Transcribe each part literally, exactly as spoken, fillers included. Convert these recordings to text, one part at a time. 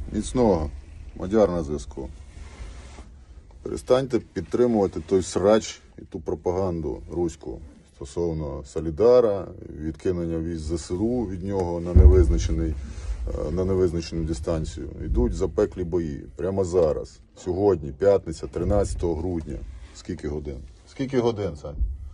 Міцного. Мадяр на зв'язку. Перестаньте підтримувати той срач і ту пропаганду руську стосовно Солідара, відкинення військ ЗСУ від нього на невизначений, на невизначену дистанцію. Йдуть запеклі бої. Прямо зараз. Сьогодні, п'ятниця, тринадцятого грудня. Скільки годин? Скільки годин, Сань?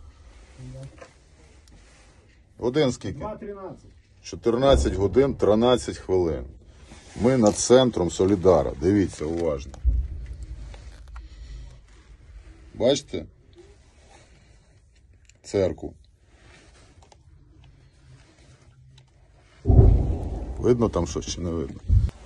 Годин скільки? два тринадцять. чотирнадцять годин, тринадцять хвилин. Ми над центром Солідара. Дивіться уважно. Бачите? Церкву. Видно там щось чи не видно?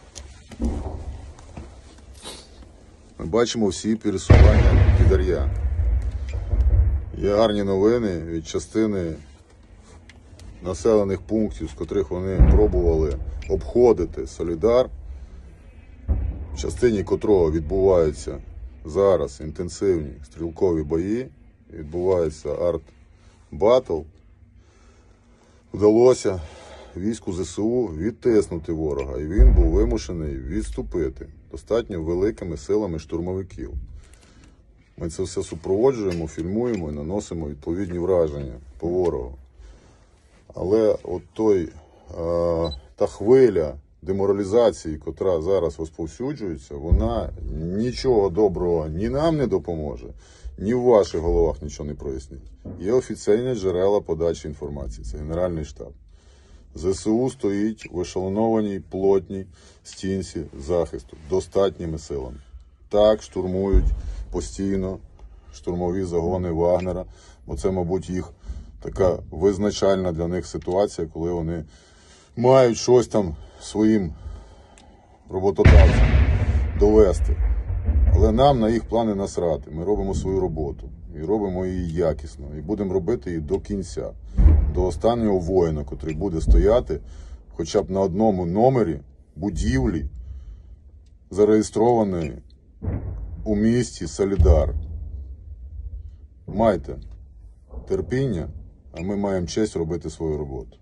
Ми бачимо всі пересування підар'я. Є гарні новини від частини населених пунктів, з котрих вони пробували обходити Солідар, в частині котрого відбуваються зараз інтенсивні стрілкові бої, відбувається арт-батл. Вдалося війську ЗСУ відтиснути ворога, і він був вимушений відступити достатньо великими силами штурмовиків. Ми це все супроводжуємо, фільмуємо і наносимо відповідні враження по ворогу. Але от той, а, та хвиля деморалізації, котра зараз розповсюджується, вона нічого доброго ні нам не допоможе, ні в ваших головах нічого не прояснить. Є офіційні джерела подачі інформації, це Генеральний штаб. ЗСУ стоїть в ешелонованій плотній стінці захисту достатніми силами. Так штурмують постійно штурмові загони Вагнера, бо це, мабуть, їх така визначальна для них ситуація, коли вони мають щось там своїм роботодавцям довести. Але нам на їх плани насрати. Ми робимо свою роботу. І робимо її якісно. І будемо робити її до кінця. До останнього воїна, котрий буде стояти хоча б на одному номері будівлі, зареєстрованої у місті Солідар. Майте терпіння, а ми маємо честь робити свою роботу.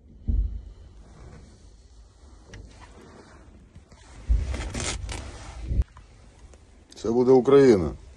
Це буде Україна.